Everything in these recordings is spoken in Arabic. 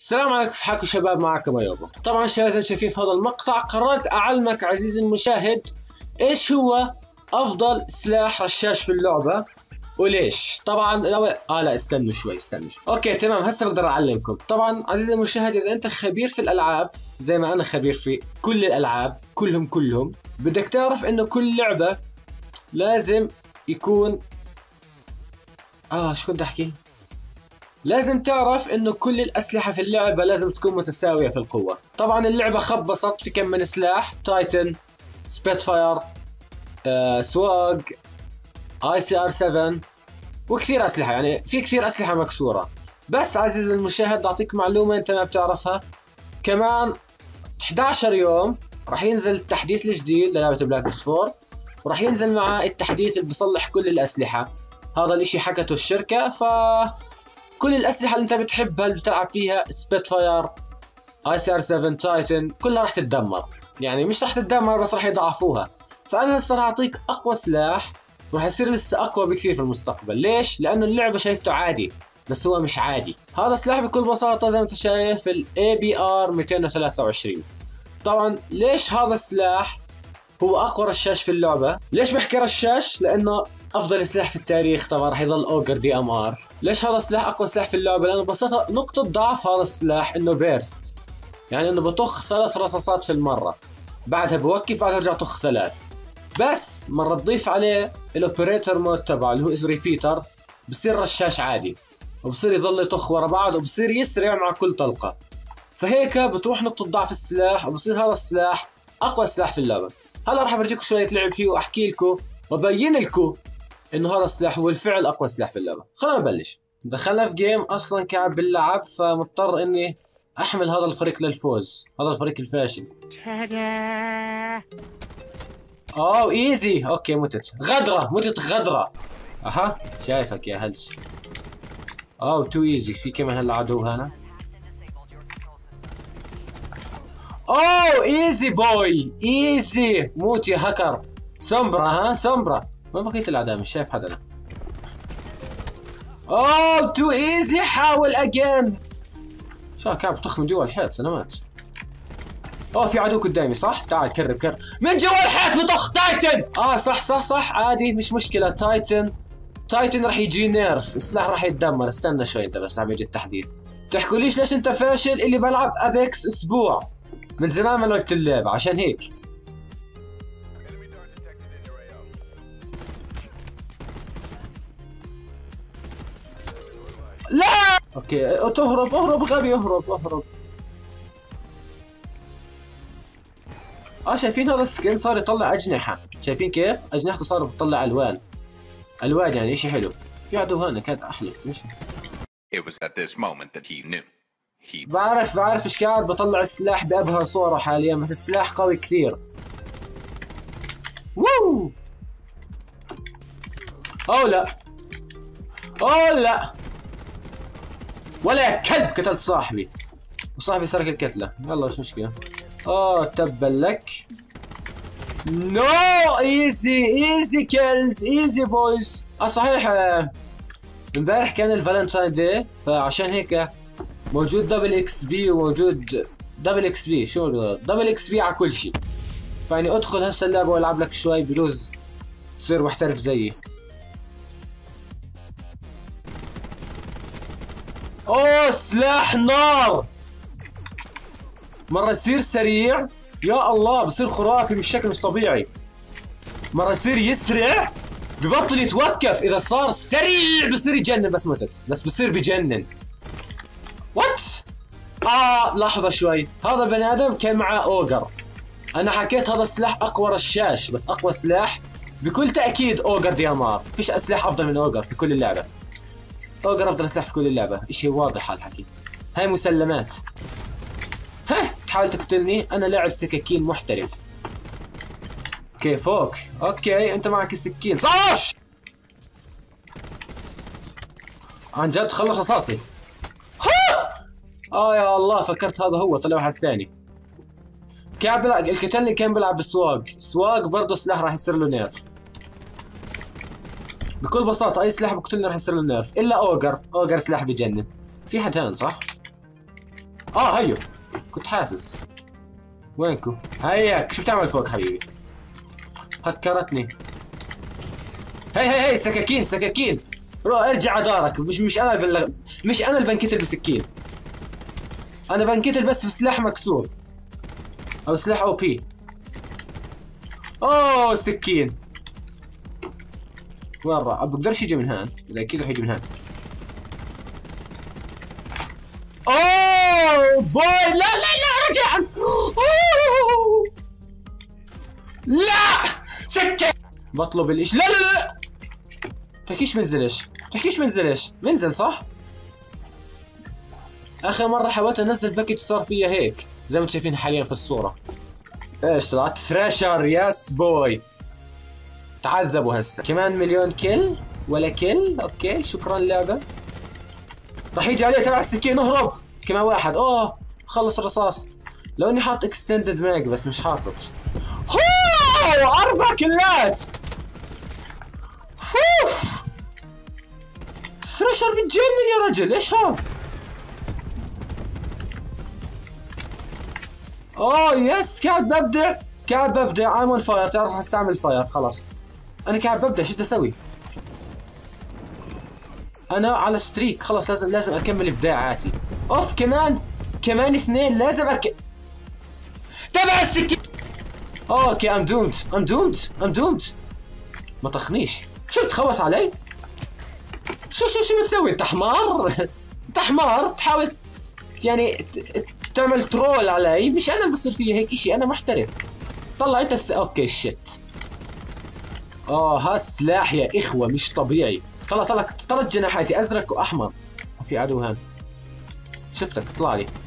السلام عليكم، في حالكم شباب؟ معكم ايوبا. طبعا شباب زي ما شايفين في هذا المقطع قررت اعلمك عزيزي المشاهد ايش هو افضل سلاح رشاش في اللعبة وليش. طبعا لو لا استنوا شوي. اوكي تمام، هسه بقدر اعلمكم. طبعا عزيزي المشاهد اذا انت خبير في الالعاب زي ما انا خبير في كل الالعاب كلهم بدك تعرف انه كل لعبة لازم يكون شو بدي احكي، لازم تعرف انه كل الاسلحة في اللعبة لازم تكون متساوية في القوة. طبعا اللعبة خبصت في كم من سلاح: تايتن، سبيتفاير، سواق، ICR7 وكثير اسلحة، يعني في كثير اسلحة مكسورة. بس عزيزي المشاهد بدي اعطيك معلومة انت ما بتعرفها، كمان 11 يوم راح ينزل التحديث الجديد للعبة بلاك اوبس 4، وراح ينزل معاه التحديث اللي بيصلح كل الاسلحة. هذا الاشي حكته الشركة، كل الأسلحة اللي أنت بتحبها اللي بتلعب فيها سبيتفاير، ICR7، تايتن كلها راح تتدمر. يعني مش راح تتدمر بس راح يضعفوها. فأنا هسه راح أعطيك أقوى سلاح وراح يصير لسه أقوى بكثير في المستقبل. ليش؟ لأنه اللعبة شايفته عادي بس هو مش عادي. هذا السلاح بكل بساطة زي ما أنت شايف ABR 223. طبعا ليش هذا السلاح هو أقوى رشاش في اللعبة؟ ليش بحكي رشاش؟ لأنه افضل سلاح في التاريخ طبعا راح يضل اوجر DMR. ليش هذا السلاح اقوى سلاح في اللعبه؟ لانه ببساطه نقطه ضعف هذا السلاح انه بيرست، يعني انه بطخ 3 رصاصات في المره، بعدها بوقف، بعدها برجع طخ 3. بس مره تضيف عليه الاوبريتور مود تبعه اللي هو اسمه ريبيتر، بصير رشاش عادي وبصير يضل يطخ ورا بعض وبصير يسرع مع كل طلقه. فهيك بتروح نقطه ضعف السلاح وبصير هذا السلاح اقوى سلاح في اللعبه. هلا راح افرجيكم شويه لعب فيه واحكي لكم وابين لكم انه هذا السلاح هو الفعل اقوى سلاح في اللعبه. خلينا نبلش. دخلنا في جيم اصلا كعب باللعب، فمضطر اني احمل هذا الفريق للفوز، هذا الفريق الفاشل. ايزي. اوكي متت غدره. اها شايفك يا هلس. تو ايزي. في كمان هلا عدو هنا. ايزي بوي ايزي. موت يا هكر. سومبرا سومبرا. وين بقية الأعداء؟ مش شايف حدا أنا. تو ايزي. حاول اجين. شو كان بطخ من جوا الحيط سلامات. في عدو قدامي صح؟ تعال كرب من جوا الحيط بطخ تايتن. صح عادي مش مشكلة. تايتن راح يجي نيرف، السلاح راح يتدمر. استنى شوي انت بس عم يجي التحديث. تحكوليش ليش انت فاشل؟ اللي بلعب ابيكس اسبوع، من زمان ما لعبت اللعبة عشان هيك. لا اوكي تهرب. غبي اهرب. شايفين هذا السكين صار يطلع اجنحه؟ شايفين كيف اجنحته صارت بتطلع الوان يعني اشي حلو. في عدو هنا كانت احلف. مش It was at this moment that he knew. بعرف ايش قاعد بطلع السلاح بابهر صوره حاليا، بس السلاح قوي كثير. ووو. لا ولا كلب، قتلت صاحبي وصاحبي سرق الكتلة. يلا مش مشكلة. تبا لك. نو ايزي كيلز ايزي بويز. صحيح امبارح كان الفالنتاين داي، فعشان هيك موجود دبل XP وموجود دبل XP. شو دبل XP على كل شيء. فاني ادخل هسه اللعبة والعب لك شوي، بجوز تصير محترف زيي. سلاح نار. مرة يصير سريع يا الله، بصير خرافي بشكل مش طبيعي. مرة يصير يسرع ببطل يتوقف، إذا صار سريع بصير يجنن. بس متت، بس بصير بجنن. وات؟ لحظة شوي. هذا بني آدم كان معاه أوجر. أنا حكيت هذا السلاح أقوى رشاش، بس أقوى سلاح بكل تأكيد أوجر DMR. فيش أسلحة أفضل من أوجر في كل اللعبة. أوجر أفضل سلاح في كل اللعبة، إشي واضح هالحكي. هاي مسلمات. تحاول تقتلني؟ أنا لاعب سكاكين محترف. كيفوك؟ أوكي أنت معك السكين صاش. عن جد خلص رصاصي. يا الله فكرت هذا هو، طلع واحد ثاني. كان بيلعب الكتلني، كان بيلعب بسواق برضه سلاح راح يصير له نيرف. بكل بساطة أي سلاح بقتلني راح يصير له نيرف إلا أوجر سلاح بجنن. في حد هان صح؟ هيو كنت حاسس. وينكو؟ هياك شو بتعمل فوق حبيبي؟ هكرتني. هي سكاكين سكاكين. ارجع على دارك. مش انا اللي بنقتل بسكين. انا بنقتل بس بسلاح مكسور او سلاح او بي. اوه سكين. وين راح؟ بقدرش يجي من هان. اذا اكيد راح يجي من هان. اوه بوي. لا رجع. لا سكين. بطلب الإيش. لا تحكيش منزلش. منزل صح؟ آخر مرة حاولت أنزل باكج صار فيها هيك زي ما انتم شايفين حاليا في الصورة. ايش طلعت؟ ثراشر. يس بوي. تعذبوا هسه. كمان مليون كل ولا كل. اوكي شكرا لعبة. راح يجي عليه تبع السكين. اهرب. كمان واحد. خلص الرصاص. لو اني حاط اكستندد ماج بس مش حاطط. 4 كلات. فوف. ثراشر بتجنن يا رجل. ايش هذا؟ يس قاعد ببدع. I'm on fire. تعرف راح استعمل فاير. خلاص انا قاعد ببدع. شو بدي اسوي؟ انا على ستريك. خلاص لازم اكمل ابداعاتي. اوف كمان 2 لازم تبع السكين. اوكي I'm doomed. ما طخنيش. شو بتخوف علي؟ شو بتسوي؟ انت حمار تحاول يعني تعمل ترول علي. مش انا اللي بصير فيي هيك اشي. انا محترف. طلع انت اوكي شت. هالسلاح يا اخوة مش طبيعي. طلع 3 جناحاتي ازرق واحمر. في عدو هان. شفتك اطلع لي.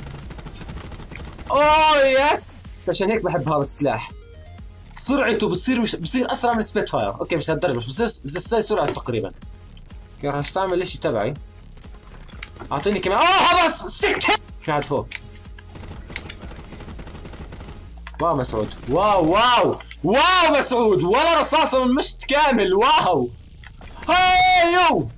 يس عشان هيك بحب هذا السلاح. سرعته بصير اسرع من سبيت فاير. اوكي مش لهالدرجة بس بصير زي سرعته تقريبا. راح استعمل الاشي تبعي. اعطيني كمان. هذا سكت. في حد فوق. واو مسعود. واو مسعود. ولا رصاصة من مشت كامل. واو. هيو.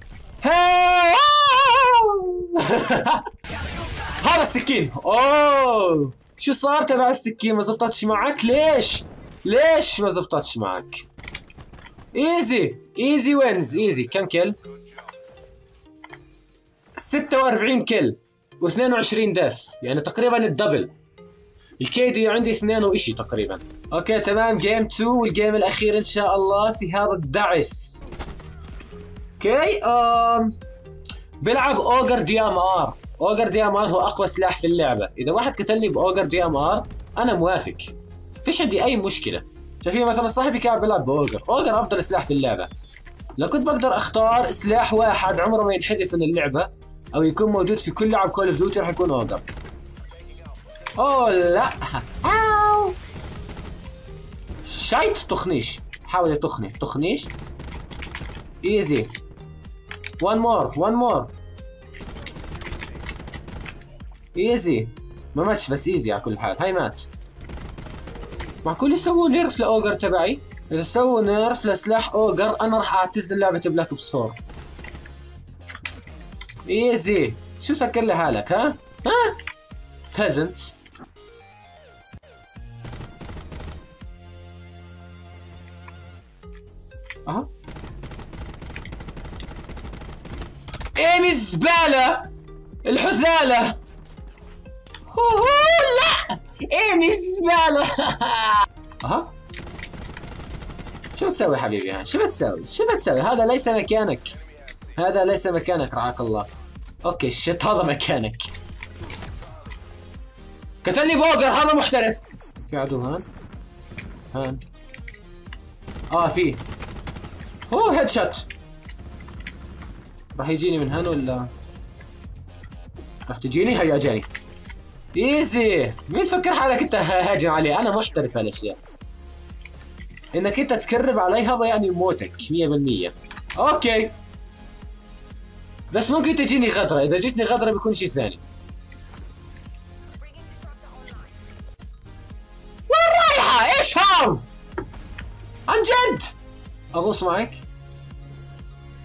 هذا السكين. شو صار تبع السكين؟ ما زبطتش معك؟ ليش ما زبطتش معك؟ ايزي وينز. ايزي. كم كل؟ 46 كل و22 دث. يعني تقريبا الدبل. الكيدي عندي 2 وإشي تقريبا. اوكي تمام. جيم 2 والجيم الاخير ان شاء الله في هذا الدعس. اوكي بلعب اوجر دي ام ار. اوجر دي ام ار هو اقوى سلاح في اللعبة. اذا واحد قتلني باوجر دي ام ار انا موافق. فيش عندي اي مشكلة. شايفين مثلا صاحبي كان بيلعب باوجر. اوجر افضل سلاح في اللعبة. لو كنت بقدر اختار سلاح واحد عمره ما ينحذف من اللعبة او يكون موجود في كل لعب كول اوف ديوتي راح يكون اوجر. لا. شايت تخنيش. حاول تخنيش. ايزي. one more. ايزي. ما ماتش بس ايزي على كل حال. هاي مات. معقول يسووا نيرف لاوجر تبعي؟ اذا سووا نيرف لسلاح اوجر انا راح اعتزل لعبة بلاك اوبس 4. ايزي. شو تفكر لحالك؟ ها بيزنت. ايمي الزبالة. الحثالة. لا ايمي الزبالة. شو بتسوي حبيبي؟ شو بتسوي؟ هذا ليس مكانك. رعاك الله. اوكي شت. هذا مكانك. قتلني بوجر. هذا محترف. في عدو هان. في هيد شوت. راح يجيني من هان ولا راح تجيني؟ هيا جاني. ايزي. مين تفكر حالك انت هاجم علي؟ انا محترف هالاشياء. انك انت تكرب علي هذا يعني موتك 100%. اوكي بس ممكن تجيني غدرة. اذا جيتني غدرة بيكون شيء ثاني. وين رايحة؟ ايش هذا؟ عن جد اغوص معك.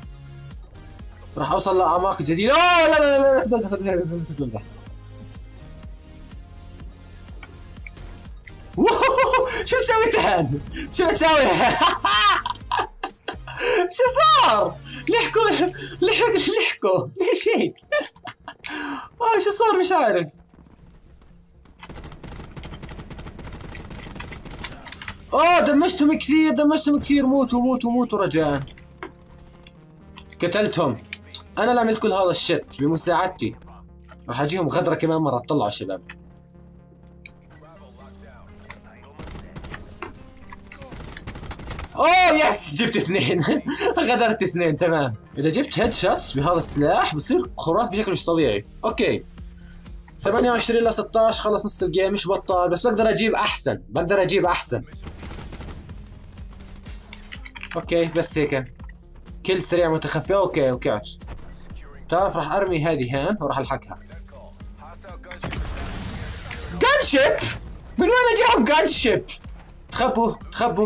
راح اوصل لاعماق جديدة. لا تمزح. شو بتسوي تهان؟ شو بتسوي؟ شو صار؟ لحقوا ليش هيك؟ شو صار مش عارف. دمجتهم كثير موتوا رجاء. قتلتهم. انا اللي عملت كل هذا الشت بمساعدتي. راح اجيهم غدرة كمان مرة. طلعوا شباب. يس جبت 2. غدرت 2 تمام. اذا جبت هيد شوتس بهذا السلاح بصير خرافي بشكل مش طبيعي. اوكي 28 ل 16 خلص نص الجيم مش بطال بس بقدر اجيب احسن. اوكي بس هيك كل سريع متخفي. اوكي وقعت. تعرف راح ارمي هذه هان وراح الحقها. جان شيب من وين اجاهم جان شيب؟ تخبوا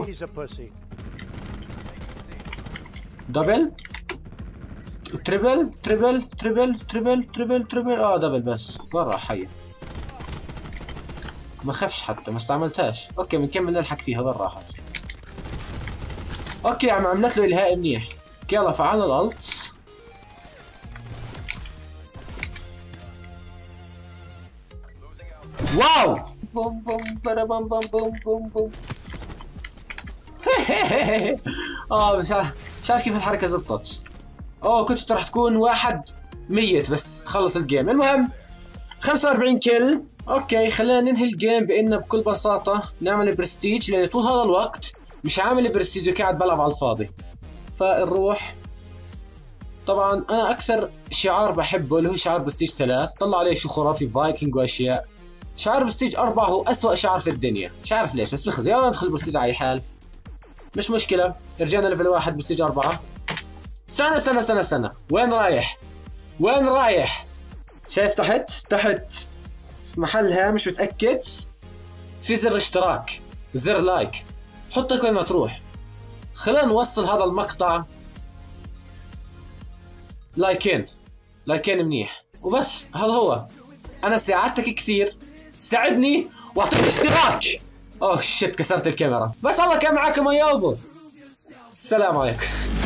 دبل تريبل دبل بس برا حي. ما خفش حتى ما استعملتهاش. اوكي بنكمل نلحق فيها برا راحت. اوكي عملت له الهاء منيح. يلا فعلنا الالت. واو بوم بوم برا بوم بوم بوم بوم بوم. مش عارف كيف الحركة زبطت. كنت راح تكون واحد ميت بس خلص الجيم. المهم 45 كيل. اوكي خلينا ننهي الجيم بان بكل بساطة نعمل برستيج لان طول هذا الوقت مش عامل برستيج وقاعد بلعب على الفاضي. فنروح. طبعا انا اكثر شعار بحبه اللي هو شعار برستيج 3. طلع عليه شو خرافي فايكنج واشياء. شعار برستيج 4 هو اسوأ شعار في الدنيا مش عارف ليش بس بخزي. يلا ندخل برستيج على اي حال مش مشكلة. رجعنا ليفل 1 برستيج 4. استنى وين رايح؟ شايف تحت في محلها مش متأكد في زر اشتراك زر لايك. حطك وين ما تروح. خلينا نوصل هذا المقطع لايكين منيح وبس. هذا هو. انا ساعدتك كثير. ساعدني واعطيك اشتراك. شت كسرت الكاميرا. بس الله كان معاكم يا ابو. السلام عليكم.